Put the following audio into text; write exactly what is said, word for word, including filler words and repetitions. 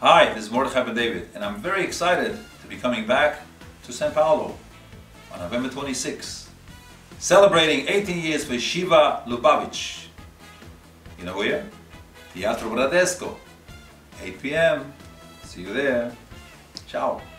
Hi, this is Mordechai Ben David, and I'm very excited to be coming back to Sao Paulo on November twenty-sixth, celebrating eighteen years for Yeshiva Lubavitch. You know where? Teatro Bradesco, eight p m See you there. Ciao.